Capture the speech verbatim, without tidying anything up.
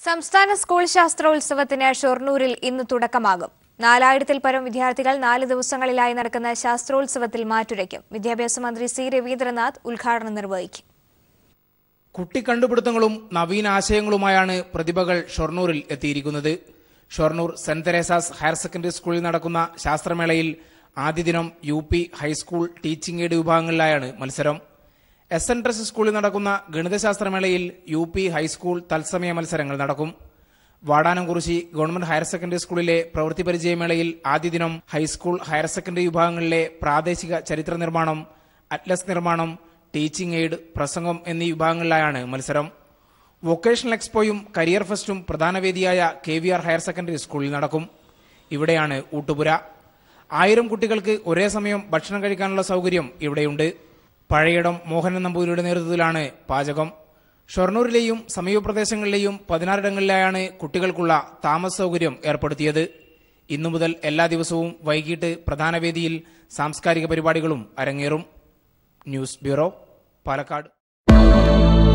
സംസ്ഥാന സ്കൂൾ ശാസ്ത്രോത്സവത്തിന് ഷൊർണൂരിൽ ഇന്ന് തുടക്കമാകും. നാലായിരത്തിൽ പരം വിദ്യാർത്ഥികൾ നാല് ദിവസങ്ങളിലായി നടക്കുന്ന ശാസ്ത്രോത്സവത്തിൽ മാറ്റുരയ്ക്കും. വിദ്യാഭ്യാസ മന്ത്രി സി രവീന്ദ്രനാഥ് ഉദ്ഘാടനം നിർവഹിക്കും. കുട്ടിക്കണ്ടുപിടുത്തങ്ങളും നവീന ആശയങ്ങളുമായാണ് പ്രതിഭകൾ ഷൊർണൂരിൽ എത്തിയിരിക്കുന്നത്. Shoranur saint Teresa's higher secondary സ്കൂളിൽ നടക്കുന്ന ശാസ്ത്രമേളയിൽ ആദ്യ ദിനം U P high school teaching aid വിഭാഗങ്ങളിലായാണ് മത്സരം. സ്റ്റ് തെരേസ് സ്കൂളിൽ നടക്കുന്ന ഗണിതശാസ്ത്രമേളയിൽ യു പി ഹൈസ്കൂൾ തത്സമയ മത്സരങ്ങൾ നടക്കും. വാടാനംകുറിശി ഗവൺമെന്റ് ഹയർ സെക്കൻഡറി സ്കൂളിലെ പ്രവൃത്തി പരിചയമേളയിൽ ആദ്യ ദിനം ഹൈസ്കൂൾ ഹയർ സെക്കൻഡറി വിഭാഗങ്ങളിലെ പ്രാദേശിക ചരിത്ര നിർമ്മാണം, അറ്റ്ലസ് നിർമ്മാണം, ടീച്ചിംഗ് എയ്ഡ്, പ്രസംഗം എന്നീ വിഭാഗങ്ങളിലായാണ് മത്സരം. വൊക്കേഷണൽ എക്സ്പോയും കരിയർ ഫെസ്റ്റും പ്രധാന വേദിയായ K V R higher secondary സ്കൂളിൽ നടക്കും. ഇവിടെയാണ് ഊട്ടുപുര. ആയിരം കുട്ടികൾക്ക് ഒരേ സമയം ഭക്ഷണം കഴിക്കാനുള്ള സൗകര്യം ഇവിടെയുണ്ട്. പഴയടം മോഹനൻ നമ്പൂതിരിയുടെ നേതൃത്വത്തിലാണ് പാചകം. ഷൊർണൂരിലെയും സമീപ പ്രദേശങ്ങളിലെയും പതിനാറിടങ്ങളിലായാണ് കുട്ടികൾക്കുള്ള താമസ സൗകര്യം ഏർപ്പെടുത്തിയത്. ഇന്നു മുതൽ എല്ലാ ദിവസവും വൈകിട്ട് പ്രധാന വേദിയിൽ സാംസ്കാരിക പരിപാടികളും അരങ്ങേറും. News bureau, Palakkad.